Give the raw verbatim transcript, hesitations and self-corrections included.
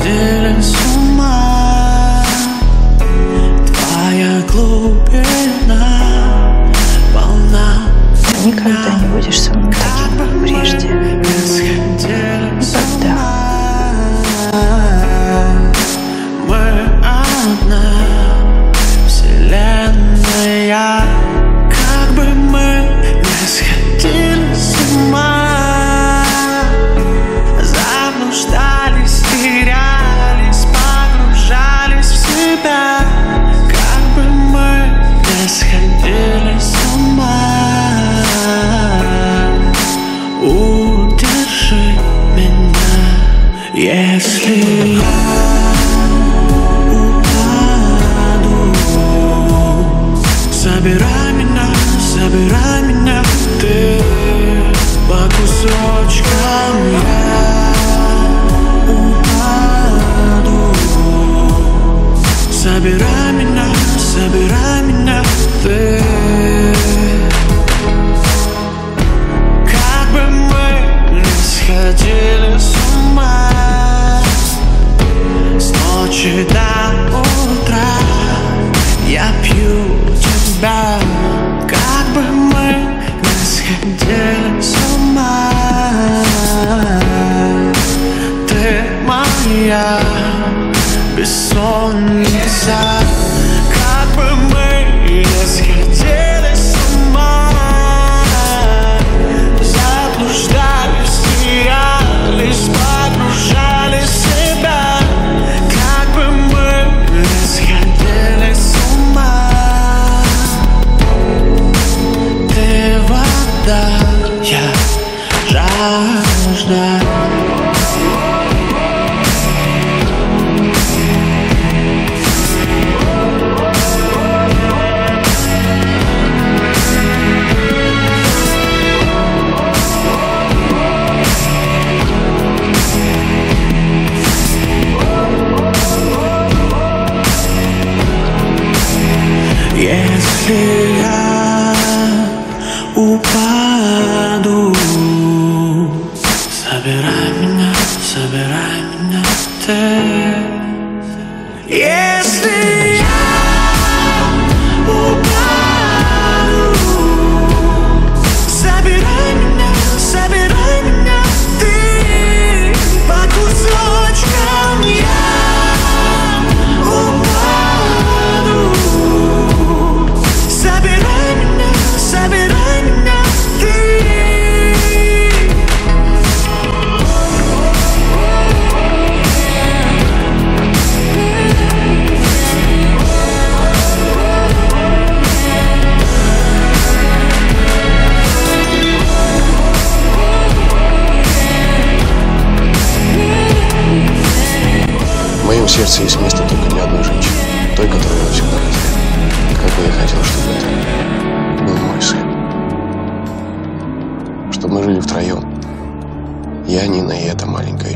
сходили с ума. Твоя глубина полна. Ты никогда не будешь со мной таким, как прежде. Никогда. Мы одна вселенная. Как бы мы не сходили с ума, заблуждались, терялись, погружались в себя. Как бы мы не сходили с ума, удержи меня, если я забирай меня, забирай меня ты по кусочкам. Я упаду. Забирай меня, забирай меня ты. Как бы мы не сходили с ума, с ночи до утра я пью тебя. Как бы мы не сходили с ума, ты моя бессонница. Как бы мы не сходили с ума, заблуждались, терялись, погружали себя. Как бы мы не сходили с ума, вода, я жажда. Если я упаду, забирай меня, забирай меня ты. Если я упаду, забирай меня, забирай меня ты по кусочкам. Я упаду, забирай меня, забирай меня ты. В моем сердце есть место только для одной женщины, той, которую я всегда хотел. Как бы я хотел, чтобы это был мой сын. Чтобы мы жили втроем. Я, Нина и эта маленькая